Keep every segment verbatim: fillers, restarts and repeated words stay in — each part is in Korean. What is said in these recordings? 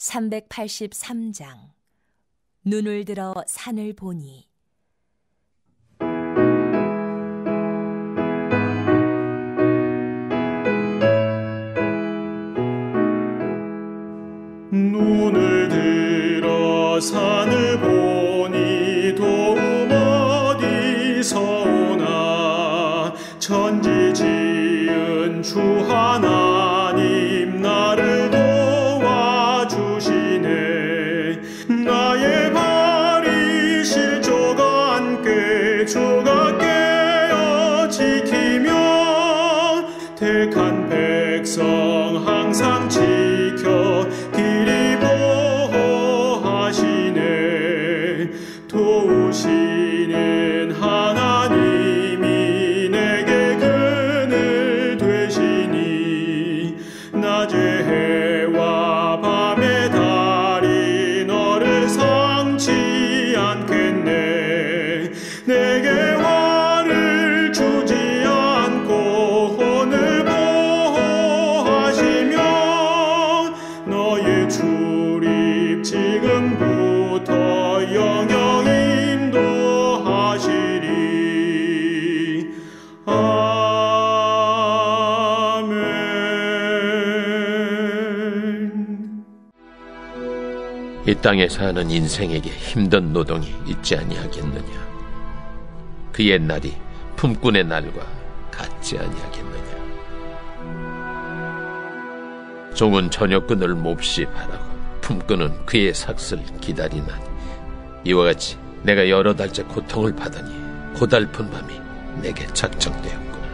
삼백팔십삼 장. 눈을 들어 산을 보니. 눈을 들어 산을 보니 도움 어디서 오나. 천지 지은 주 하나님 나를 도와주시네. 나의 발이 실족 않게 주가 깨어 지키며 택한 백성 항상 지켜 길이 보호하시네. 도우시는 하나님이 내게 그늘 되시니. 낮에 해와 밤에 달이 너를 상치 않겠네. 내게 화를 주지 않고 혼을 보호하시며 너의 출입 지금부터 영영 인도하시리. 아멘. 이 땅에 사는 인생에게 힘든 노동이 있지 아니하겠느냐. 그의 날이 품꾼의 날과 같지 아니하겠느냐. 종은 저녁근을 몹시 바라고 품꾼은 그의 삭슬 기다리나니. 이와 같이 내가 여러 달째 고통을 받으니 고달픈 밤이 내게 작정되었구나.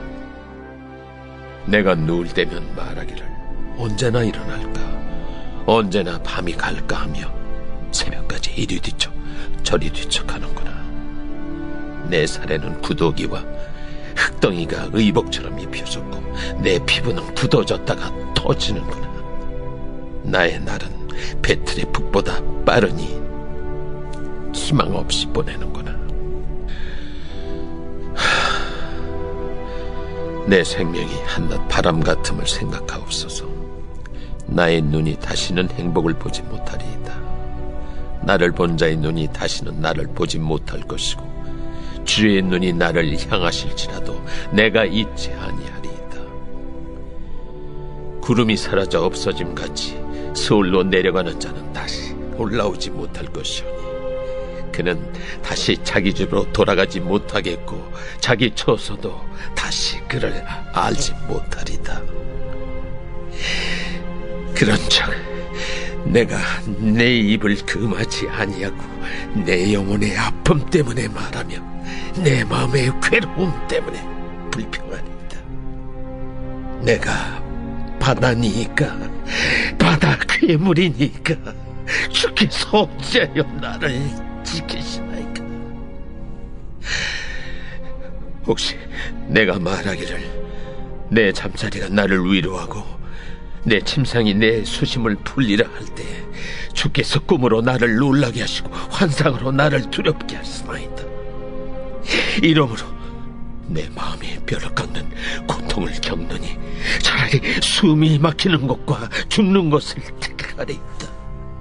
내가 누울 때면 말하기를 언제나 일어날까, 언제나 밤이 갈까 하며 새벽까지 이리 뒤척 저리 뒤척 하는구나. 내 살에는 구더기와 흙덩이가 의복처럼 입혀졌고 내 피부는 굳어졌다가 터지는구나. 나의 날은 배틀의 북보다 빠르니 희망 없이 보내는구나. 하... 내 생명이 한낱 바람 같음을 생각하옵소서. 나의 눈이 다시는 행복을 보지 못하리이다. 나를 본 자의 눈이 다시는 나를 보지 못할 것이고 주의 눈이 나를 향하실지라도 내가 잊지 아니하리이다. 구름이 사라져 없어짐같이 서울로 내려가는 자는 다시 올라오지 못할 것이오니 그는 다시 자기 집으로 돌아가지 못하겠고 자기 처소도 다시 그를 알지 못하리다. 그런즉 내가 내 입을 금하지 아니하고 내 영혼의 아픔 때문에 말하며 내 마음의 괴로움 때문에 불평하리이다. 내가 바다니까 바다 괴물이니까 주께서 어찌하여 나를 지키시나이까. 혹시 내가 말하기를 내 잠자리가 나를 위로하고 내 침상이 내 수심을 풀리라 할 때 주께서 꿈으로 나를 놀라게 하시고 환상으로 나를 두렵게 하시나이다. 이러므로 내 마음이 뼈를 깎는 고통을 겪느니 차라리 숨이 막히는 것과 죽는 것을 택하리이다.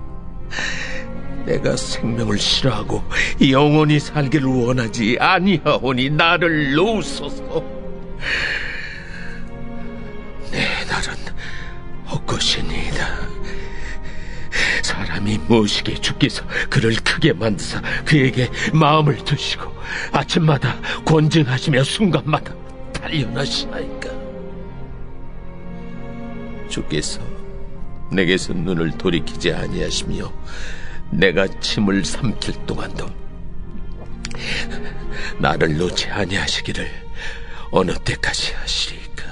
내가 생명을 싫어하고 영원히 살기를 원하지 아니하오니 나를 놓으소서. 내 날은 헛것이니이다. 사람이 무엇이기에 주께서 그를 크게 만드사 그에게 마음을 두시고 아침마다 권증하시며 순간마다 단련하시나이까. 주께서 내게서 눈을 돌이키지 아니하시며 내가 침을 삼킬 동안도 나를 놓지 아니하시기를 어느 때까지 하시리까.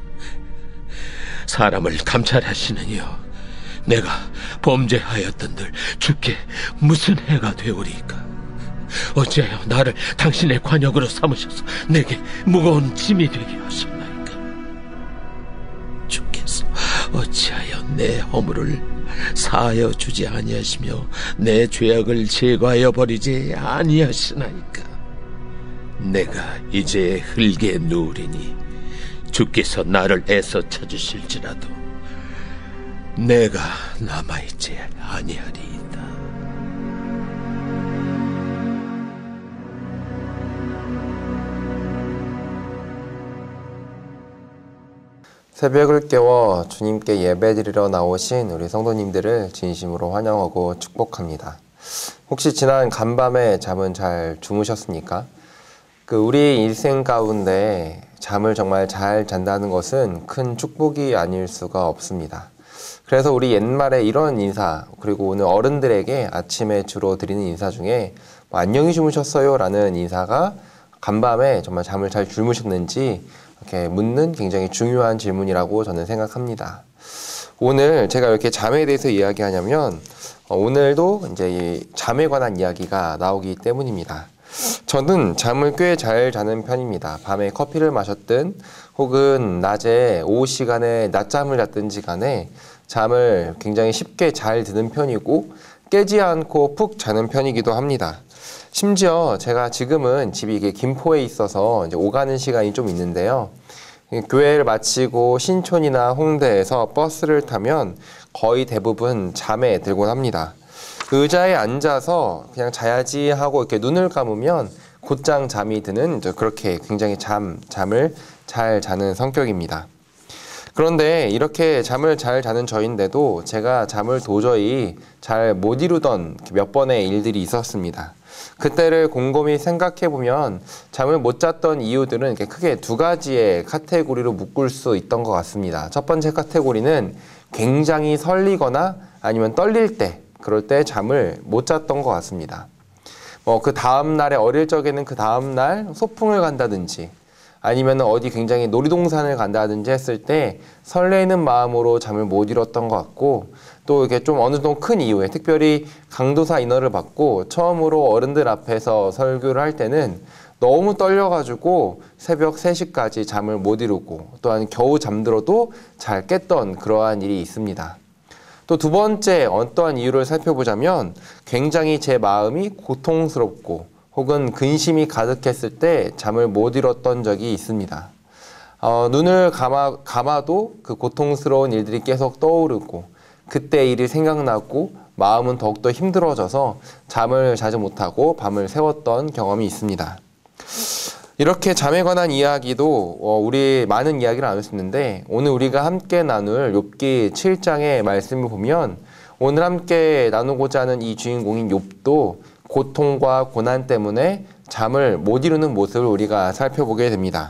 사람을 감찰하시는 이여, 내가 범죄하였던들 주께 무슨 해가 되오리까. 어찌하여 나를 당신의 관역으로 삼으셔서 내게 무거운 짐이 되게 하셨나이까. 주께서 어찌하여 내 허물을 사하여 주지 아니하시며 내 죄악을 제거하여 버리지 아니하시나이까. 내가 이제 흙에 누우리니 주께서 나를 애써 찾으실지라도 내가 남아있지 아니하리이다. 새벽을 깨워 주님께 예배드리러 나오신 우리 성도님들을 진심으로 환영하고 축복합니다. 혹시 지난 간밤에 잠은 잘 주무셨습니까? 그 우리 일생 가운데 잠을 정말 잘 잔다는 것은 큰 축복이 아닐 수가 없습니다. 그래서 우리 옛말에 이런 인사, 그리고 오늘 어른들에게 아침에 주로 드리는 인사 중에 뭐 안녕히 주무셨어요? 라는 인사가 간밤에 정말 잠을 잘 주무셨는지 이렇게 묻는 굉장히 중요한 질문이라고 저는 생각합니다. 오늘 제가 이렇게 잠에 대해서 이야기하냐면 오늘도 이제 이 잠에 관한 이야기가 나오기 때문입니다. 저는 잠을 꽤 잘 자는 편입니다. 밤에 커피를 마셨든 혹은 낮에 오후 시간에 낮잠을 잤든지 간에 잠을 굉장히 쉽게 잘 드는 편이고 깨지 않고 푹 자는 편이기도 합니다. 심지어 제가 지금은 집이 이게 김포에 있어서 이제 오가는 시간이 좀 있는데요. 교회를 마치고 신촌이나 홍대에서 버스를 타면 거의 대부분 잠에 들곤 합니다. 의자에 앉아서 그냥 자야지 하고 이렇게 눈을 감으면 곧장 잠이 드는 그렇게 굉장히 잠, 잠을 잘 자는 성격입니다. 그런데 이렇게 잠을 잘 자는 저인데도 제가 잠을 도저히 잘 못 이루던 몇 번의 일들이 있었습니다. 그때를 곰곰이 생각해보면 잠을 못 잤던 이유들은 이렇게 크게 두 가지의 카테고리로 묶을 수 있던 것 같습니다. 첫 번째 카테고리는 굉장히 설리거나 아니면 떨릴 때, 그럴 때 잠을 못 잤던 것 같습니다. 뭐 그 다음 날에 어릴 적에는 그 다음 날 소풍을 간다든지 아니면 어디 굉장히 놀이동산을 간다든지 했을 때 설레는 마음으로 잠을 못 이뤘던 것 같고, 또 이게 좀 어느 정도 큰 이후에 특별히 강도사 인허를 받고 처음으로 어른들 앞에서 설교를 할 때는 너무 떨려가지고 새벽 세 시까지 잠을 못 이루고 또한 겨우 잠들어도 잘 깼던 그러한 일이 있습니다. 또 두 번째 어떠한 이유를 살펴보자면 굉장히 제 마음이 고통스럽고 혹은 근심이 가득했을 때 잠을 못 이뤘던 적이 있습니다. 어, 눈을 감아, 감아도 그 고통스러운 일들이 계속 떠오르고 그때 일이 생각나고 마음은 더욱더 힘들어져서 잠을 자지 못하고 밤을 새웠던 경험이 있습니다. 이렇게 잠에 관한 이야기도 어, 우리 많은 이야기를 나눴었는데 오늘 우리가 함께 나눌 욥기 칠 장의 말씀을 보면 오늘 함께 나누고자 하는 이 주인공인 욥도 고통과 고난 때문에 잠을 못 이루는 모습을 우리가 살펴보게 됩니다.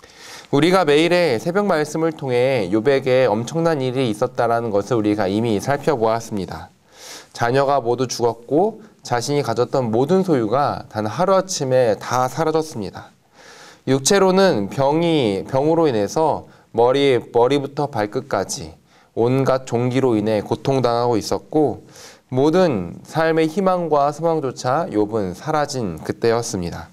우리가 매일의 새벽 말씀을 통해 욥에게 엄청난 일이 있었다는 것을 우리가 이미 살펴보았습니다. 자녀가 모두 죽었고 자신이 가졌던 모든 소유가 단 하루아침에 다 사라졌습니다. 육체로는 병이, 병으로 인해서 머리, 머리부터 발끝까지 온갖 종기로 인해 고통당하고 있었고 모든 삶의 희망과 소망조차 욥은 사라진 그때였습니다.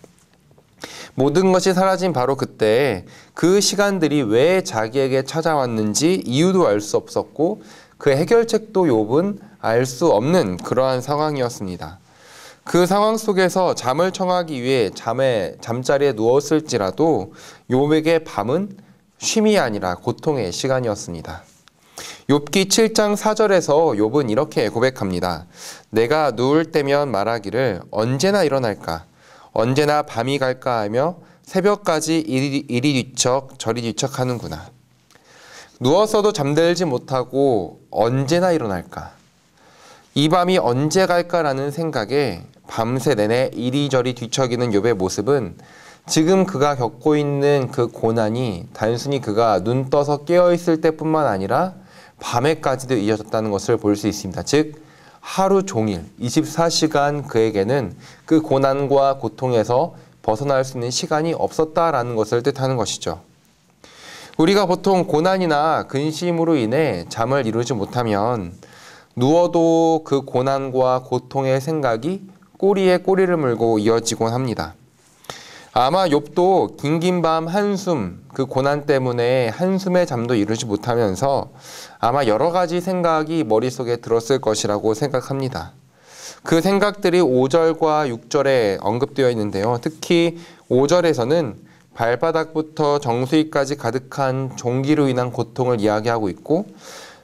모든 것이 사라진 바로 그때 그 시간들이 왜 자기에게 찾아왔는지 이유도 알 수 없었고 그 해결책도 욥은 알 수 없는 그러한 상황이었습니다. 그 상황 속에서 잠을 청하기 위해 잠에, 잠자리에 누웠을지라도 욥에게 밤은 쉼이 아니라 고통의 시간이었습니다. 욥기 칠 장 사 절에서 욥은 이렇게 고백합니다. 내가 누울 때면 말하기를 언제나 일어날까? 언제나 밤이 갈까 하며 새벽까지 이리, 이리 뒤척 저리 뒤척하는구나. 누웠어도 잠들지 못하고 언제나 일어날까? 이 밤이 언제 갈까라는 생각에 밤새 내내 이리저리 뒤척이는 욥의 모습은 지금 그가 겪고 있는 그 고난이 단순히 그가 눈 떠서 깨어있을 때뿐만 아니라 밤에까지도 이어졌다는 것을 볼 수 있습니다. 즉 하루 종일 이십사 시간 그에게는 그 고난과 고통에서 벗어날 수 있는 시간이 없었다라는 것을 뜻하는 것이죠. 우리가 보통 고난이나 근심으로 인해 잠을 이루지 못하면 누워도 그 고난과 고통의 생각이 꼬리에 꼬리를 물고 이어지곤 합니다. 아마 욥도 긴긴 밤 한숨, 그 고난 때문에 한숨의 잠도 이루지 못하면서 아마 여러 가지 생각이 머릿속에 들었을 것이라고 생각합니다. 그 생각들이 오 절과 육 절에 언급되어 있는데요. 특히 오 절에서는 발바닥부터 정수리까지 가득한 종기로 인한 고통을 이야기하고 있고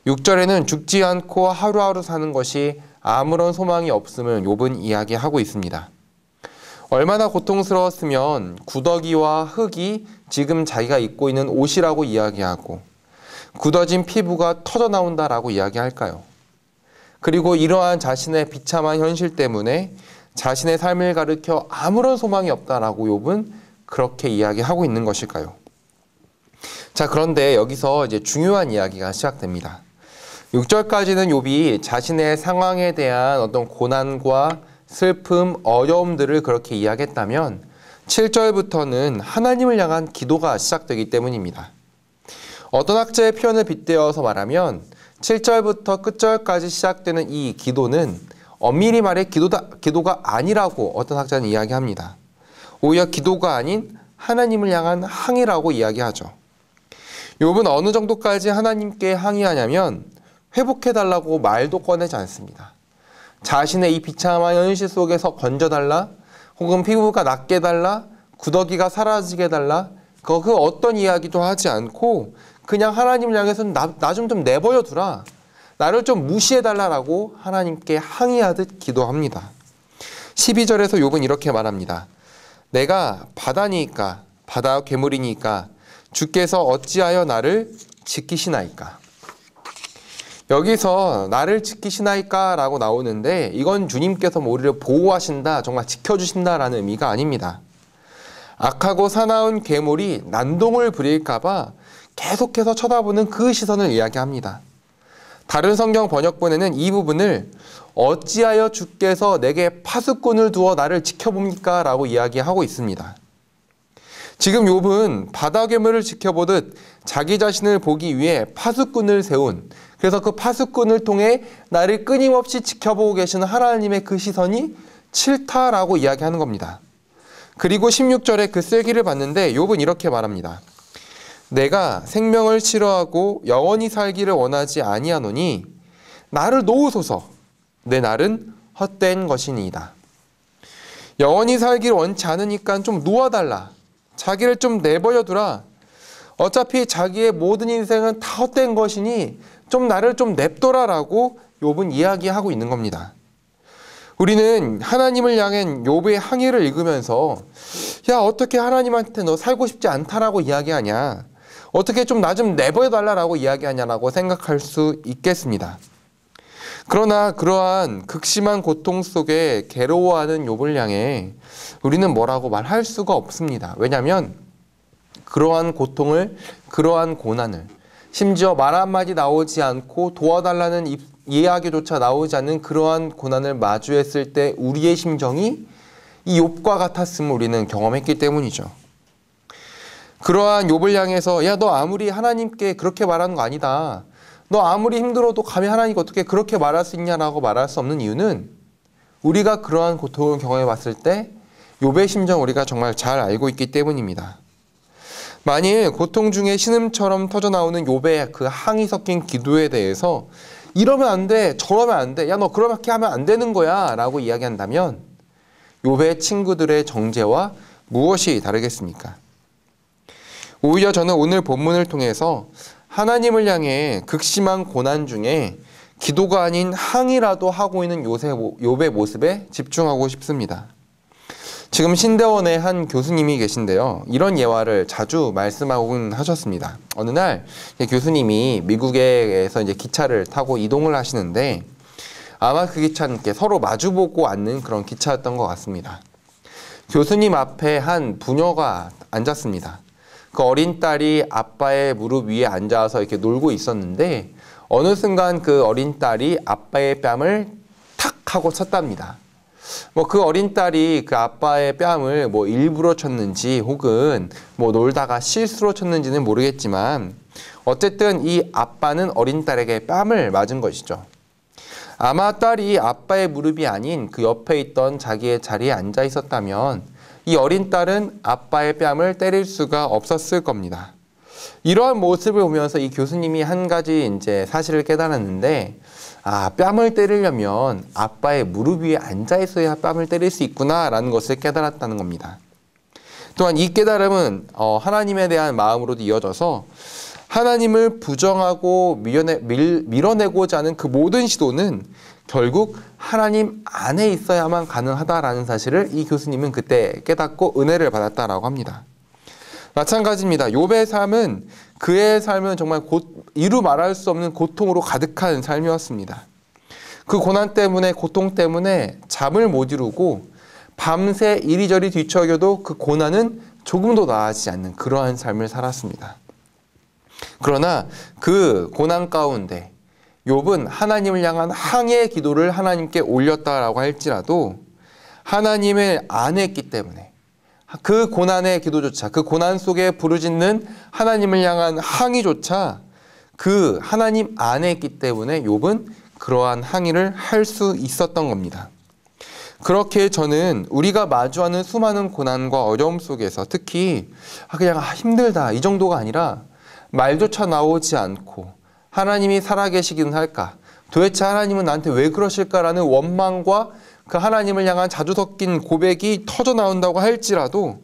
육 절에는 죽지 않고 하루하루 사는 것이 아무런 소망이 없음을 욥은 이야기하고 있습니다. 얼마나 고통스러웠으면 구더기와 흙이 지금 자기가 입고 있는 옷이라고 이야기하고 굳어진 피부가 터져 나온다라고 이야기할까요? 그리고 이러한 자신의 비참한 현실 때문에 자신의 삶을 가리켜 아무런 소망이 없다라고 욥은 그렇게 이야기하고 있는 것일까요? 자, 그런데 여기서 이제 중요한 이야기가 시작됩니다. 육 절까지는 욥이 자신의 상황에 대한 어떤 고난과 슬픔, 어려움들을 그렇게 이야기했다면 칠 절부터는 하나님을 향한 기도가 시작되기 때문입니다. 어떤 학자의 표현을 빗대어서 말하면 칠 절부터 끝절까지 시작되는 이 기도는 엄밀히 말해 기도다, 기도가 아니라고 어떤 학자는 이야기합니다. 오히려 기도가 아닌 하나님을 향한 항의라고 이야기하죠. 욥은 어느 정도까지 하나님께 항의하냐면 회복해달라고 말도 꺼내지 않습니다. 자신의 이 비참한 현실 속에서 건져달라, 혹은 피부가 낫게 해달라, 구더기가 사라지게 해달라, 그 어떤 이야기도 하지 않고 그냥 하나님을 향해서 나 좀 좀 내버려 두라, 나를 좀 무시해달라라고 하나님께 항의하듯 기도합니다. 십이 절에서 욥은 이렇게 말합니다. 내가 바다니까 바다 괴물이니까 주께서 어찌하여 나를 지키시나이까. 여기서 나를 지키시나이까 라고 나오는데 이건 주님께서 우리를 보호하신다, 정말 지켜주신다라는 의미가 아닙니다. 악하고 사나운 괴물이 난동을 부릴까봐 계속해서 쳐다보는 그 시선을 이야기합니다. 다른 성경 번역본에는 이 부분을 어찌하여 주께서 내게 파수꾼을 두어 나를 지켜봅니까? 라고 이야기하고 있습니다. 지금 욥은 바다 괴물을 지켜보듯 자기 자신을 보기 위해 파수꾼을 세운, 그래서 그 파수꾼을 통해 나를 끊임없이 지켜보고 계시는 하나님의 그 시선이 싫다라고 이야기하는 겁니다. 그리고 십육 절에 그 쐐기를 봤는데 욥은 이렇게 말합니다. 내가 생명을 싫어하고 영원히 살기를 원하지 아니하노니 나를 놓으소서, 내 날은 헛된 것이니이다. 영원히 살기를 원치 않으니까 좀 놓아달라, 자기를 좀 내버려두라, 어차피 자기의 모든 인생은 다 헛된 것이니 좀 나를 좀 냅둬라라고 욥은 이야기하고 있는 겁니다. 우리는 하나님을 향한 욥의 항의를 읽으면서 야, 어떻게 하나님한테 너 살고 싶지 않다라고 이야기하냐, 어떻게 좀 나 좀 내버려달라고 이야기하냐라고 생각할 수 있겠습니다. 그러나 그러한 극심한 고통 속에 괴로워하는 욥을 향해 우리는 뭐라고 말할 수가 없습니다. 왜냐하면 그러한 고통을, 그러한 고난을, 심지어 말 한마디 나오지 않고 도와달라는 이야기조차 나오지 않는 그러한 고난을 마주했을 때 우리의 심정이 이 욥과 같았음을 우리는 경험했기 때문이죠. 그러한 욥을 향해서 야, 너 아무리 하나님께 그렇게 말하는 거 아니다, 너 아무리 힘들어도 감히 하나님께 어떻게 그렇게 말할 수 있냐라고 말할 수 없는 이유는 우리가 그러한 고통을 경험해 봤을 때 욥의 심정 우리가 정말 잘 알고 있기 때문입니다. 만일 고통 중에 신음처럼 터져나오는 욥의 그 항이 섞인 기도에 대해서 이러면 안 돼, 저러면 안 돼, 야, 너 그렇게 하면 안 되는 거야 라고 이야기한다면 욥의 친구들의 정죄와 무엇이 다르겠습니까? 오히려 저는 오늘 본문을 통해서 하나님을 향해 극심한 고난 중에 기도가 아닌 항의라도 하고 있는 욥의 모습에 집중하고 싶습니다. 지금 신대원에 한 교수님이 계신데요, 이런 예화를 자주 말씀하곤 하셨습니다. 어느 날 교수님이 미국에서 이제 기차를 타고 이동을 하시는데 아마 그 기차는 서로 마주보고 앉는 그런 기차였던 것 같습니다. 교수님 앞에 한 부녀가 앉았습니다. 그 어린 딸이 아빠의 무릎 위에 앉아서 이렇게 놀고 있었는데 어느 순간 그 어린 딸이 아빠의 뺨을 탁 하고 쳤답니다. 뭐 그 어린 딸이 그 아빠의 뺨을 뭐 일부러 쳤는지 혹은 뭐 놀다가 실수로 쳤는지는 모르겠지만 어쨌든 이 아빠는 어린 딸에게 뺨을 맞은 것이죠. 아마 딸이 아빠의 무릎이 아닌 그 옆에 있던 자기의 자리에 앉아 있었다면 이 어린 딸은 아빠의 뺨을 때릴 수가 없었을 겁니다. 이러한 모습을 보면서 이 교수님이 한 가지 이제 사실을 깨달았는데, 아, 뺨을 때리려면 아빠의 무릎 위에 앉아 있어야 뺨을 때릴 수 있구나라는 것을 깨달았다는 겁니다. 또한 이 깨달음은 어, 하나님에 대한 마음으로도 이어져서 하나님을 부정하고 밀어내, 밀, 밀어내고자 하는 그 모든 시도는 결국 하나님 안에 있어야만 가능하다라는 사실을 이 교수님은 그때 깨닫고 은혜를 받았다라고 합니다. 마찬가지입니다. 욥의 삶은 그의 삶은 정말 곧 이루 말할 수 없는 고통으로 가득한 삶이었습니다. 그 고난 때문에 고통 때문에 잠을 못 이루고 밤새 이리저리 뒤척여도 그 고난은 조금도 나아지지 않는 그러한 삶을 살았습니다. 그러나 그 고난 가운데 욥은 하나님을 향한 항해의 기도를 하나님께 올렸다라고 할지라도 하나님을 안 했기 때문에 그 고난의 기도조차, 그 고난 속에 부르짖는 하나님을 향한 항의조차 그 하나님 안에 있기 때문에 욥은 그러한 항의를 할 수 있었던 겁니다. 그렇게 저는 우리가 마주하는 수많은 고난과 어려움 속에서 특히 그냥 힘들다 이 정도가 아니라 말조차 나오지 않고 하나님이 살아계시기는 할까? 도대체 하나님은 나한테 왜 그러실까라는 원망과 그 하나님을 향한 자주 섞인 고백이 터져 나온다고 할지라도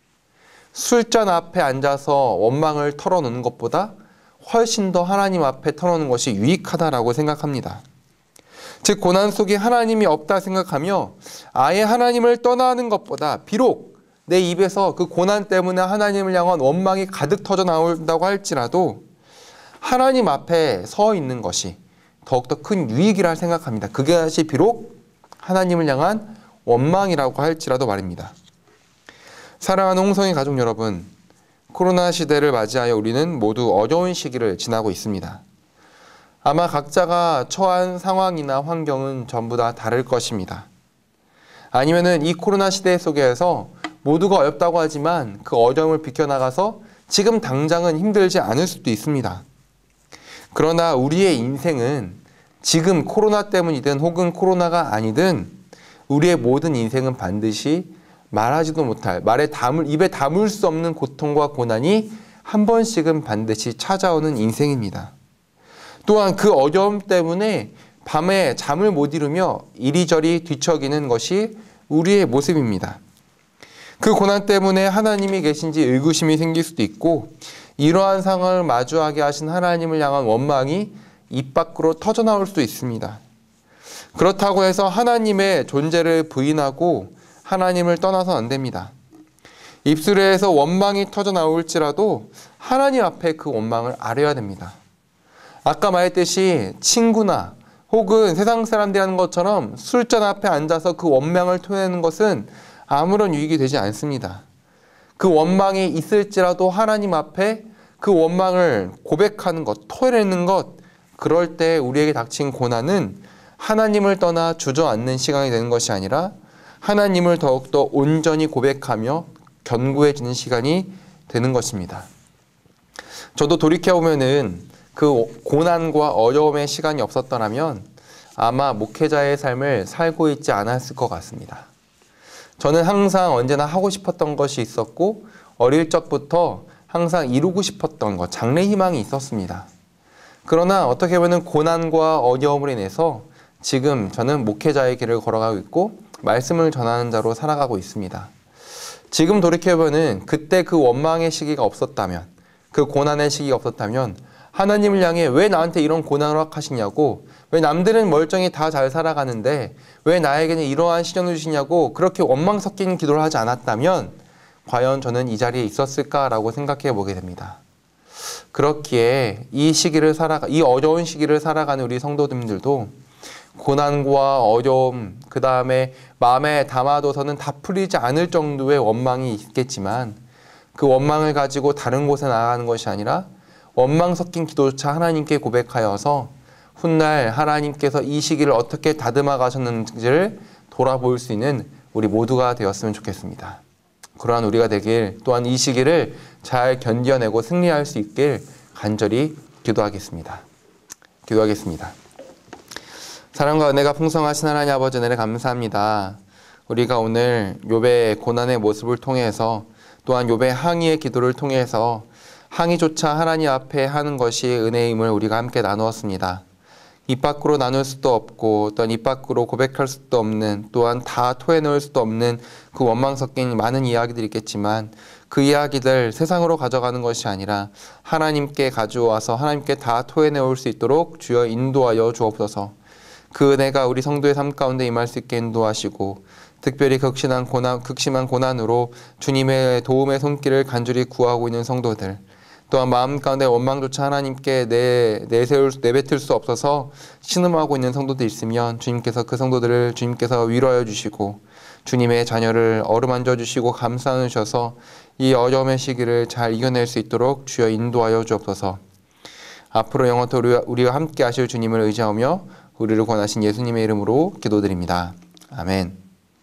술잔 앞에 앉아서 원망을 털어놓는 것보다 훨씬 더 하나님 앞에 털어놓는 것이 유익하다라고 생각합니다. 즉 고난 속에 하나님이 없다 생각하며 아예 하나님을 떠나는 것보다 비록 내 입에서 그 고난 때문에 하나님을 향한 원망이 가득 터져 나온다고 할지라도 하나님 앞에 서 있는 것이 더욱더 큰 유익이라 생각합니다. 그것이 비록 하나님을 향한 원망이라고 할지라도 말입니다. 사랑하는 홍성희 가족 여러분, 코로나 시대를 맞이하여 우리는 모두 어려운 시기를 지나고 있습니다. 아마 각자가 처한 상황이나 환경은 전부 다 다를 것입니다. 아니면은 이 코로나 시대 속에서 모두가 어렵다고 하지만 그 어려움을 비껴나가서 지금 당장은 힘들지 않을 수도 있습니다. 그러나 우리의 인생은 지금 코로나 때문이든 혹은 코로나가 아니든 우리의 모든 인생은 반드시 말하지도 못할, 말에 담을, 입에 담을 수 없는 고통과 고난이 한 번씩은 반드시 찾아오는 인생입니다. 또한 그 어려움 때문에 밤에 잠을 못 이루며 이리저리 뒤척이는 것이 우리의 모습입니다. 그 고난 때문에 하나님이 계신지 의구심이 생길 수도 있고 이러한 상황을 마주하게 하신 하나님을 향한 원망이 입 밖으로 터져나올 수도 있습니다. 그렇다고 해서 하나님의 존재를 부인하고 하나님을 떠나서는 안 됩니다. 입술에서 원망이 터져나올지라도 하나님 앞에 그 원망을 아뢰어야 됩니다. 아까 말했듯이 친구나 혹은 세상 사람들이 하는 것처럼 술잔 앞에 앉아서 그 원망을 토해내는 것은 아무런 유익이 되지 않습니다. 그 원망이 있을지라도 하나님 앞에 그 원망을 고백하는 것, 토해내는 것, 그럴 때 우리에게 닥친 고난은 하나님을 떠나 주저앉는 시간이 되는 것이 아니라 하나님을 더욱더 온전히 고백하며 견고해지는 시간이 되는 것입니다. 저도 돌이켜보면은 그 고난과 어려움의 시간이 없었더라면 아마 목회자의 삶을 살고 있지 않았을 것 같습니다. 저는 항상 언제나 하고 싶었던 것이 있었고 어릴 적부터 항상 이루고 싶었던 것, 장래 희망이 있었습니다. 그러나 어떻게 보면 고난과 어려움으로 인해서 지금 저는 목회자의 길을 걸어가고 있고 말씀을 전하는 자로 살아가고 있습니다. 지금 돌이켜보면 그때 그 원망의 시기가 없었다면, 그 고난의 시기가 없었다면 하나님을 향해 왜 나한테 이런 고난을 허락하시냐고, 왜 남들은 멀쩡히 다 잘 살아가는데 왜 나에게는 이러한 시련을 주시냐고 그렇게 원망 섞인 기도를 하지 않았다면 과연 저는 이 자리에 있었을까라고 생각해 보게 됩니다. 그렇기에 이 시기를 살아가, 이 어려운 시기를 살아가는 우리 성도님들도 고난과 어려움, 그 다음에 마음에 담아둬서는 다 풀리지 않을 정도의 원망이 있겠지만 그 원망을 가지고 다른 곳에 나아가는 것이 아니라 원망 섞인 기도조차 하나님께 고백하여서 훗날 하나님께서 이 시기를 어떻게 다듬어 가셨는지를 돌아볼 수 있는 우리 모두가 되었으면 좋겠습니다. 그러한 우리가 되길, 또한 이 시기를 잘 견뎌내고 승리할 수 있길 간절히 기도하겠습니다. 기도하겠습니다. 사랑과 은혜가 풍성하신 하나님 아버지, 은혜를 감사합니다. 우리가 오늘 욥의 고난의 모습을 통해서, 또한 욥의 항의의 기도를 통해서 항의조차 하나님 앞에 하는 것이 은혜임을 우리가 함께 나누었습니다. 입 밖으로 나눌 수도 없고 또한 입 밖으로 고백할 수도 없는, 또한 다 토해놓을 수도 없는 그 원망 섞인 많은 이야기들이 있겠지만, 그 이야기들 세상으로 가져가는 것이 아니라 하나님께 가져와서 하나님께 다 토해내올 수 있도록 주여 인도하여 주옵소서. 그 은혜가 우리 성도의 삶 가운데 임할 수 있게 인도하시고, 특별히 극심한 고난, 극심한 고난으로 주님의 도움의 손길을 간절히 구하고 있는 성도들, 또한 마음 가운데 원망조차 하나님께 내, 내세울, 내뱉을 수 없어서 신음하고 있는 성도들 있으면 주님께서 그 성도들을 주님께서 위로하여 주시고 주님의 자녀를 어루만져 주시고 감싸 안으셔서 이 어려움의 시기를 잘 이겨낼 수 있도록 주여 인도하여 주옵소서. 앞으로 영원토록 우리와 함께 하실 주님을 의지하며 우리를 권하신 예수님의 이름으로 기도드립니다. 아멘.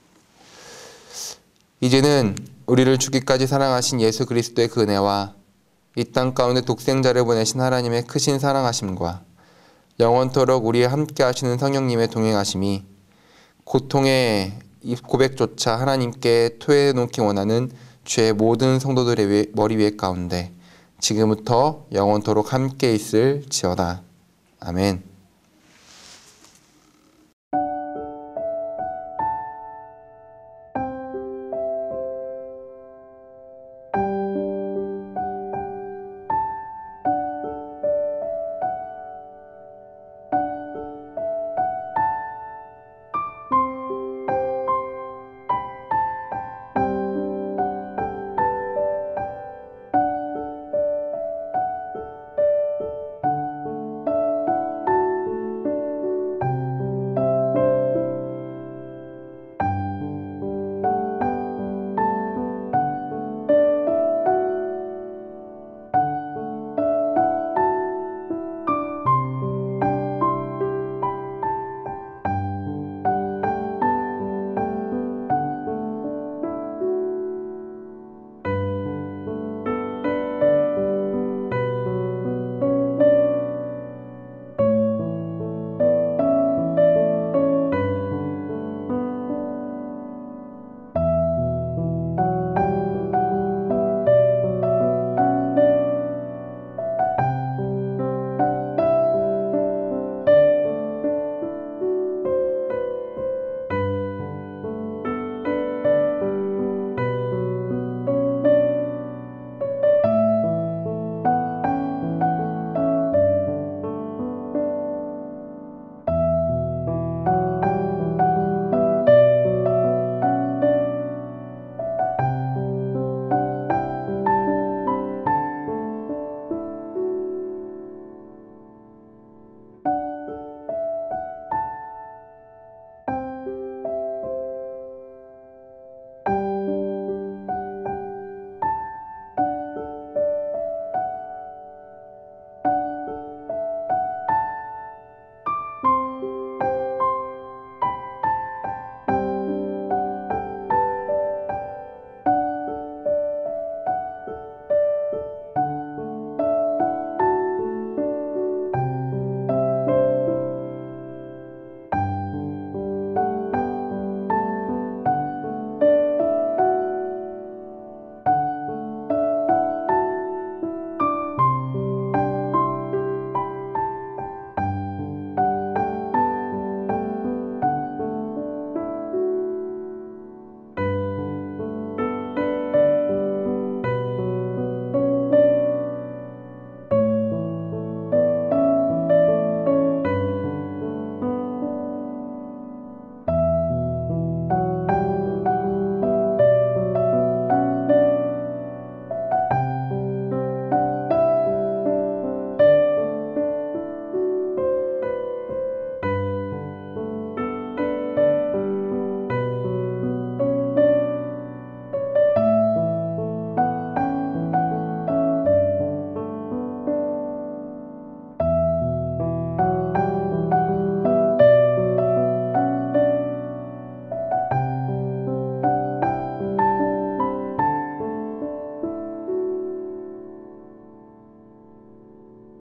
이제는 우리를 죽기까지 사랑하신 예수 그리스도의 그 은혜와 이 땅 가운데 독생자를 보내신 하나님의 크신 사랑하심과 영원토록 우리와 함께 하시는 성령님의 동행하심이 고통의 고백조차 하나님께 토해놓기 원하는 주의 모든 성도들의 머리 위에 가운데 지금부터 영원토록 함께 있을지어다. 아멘.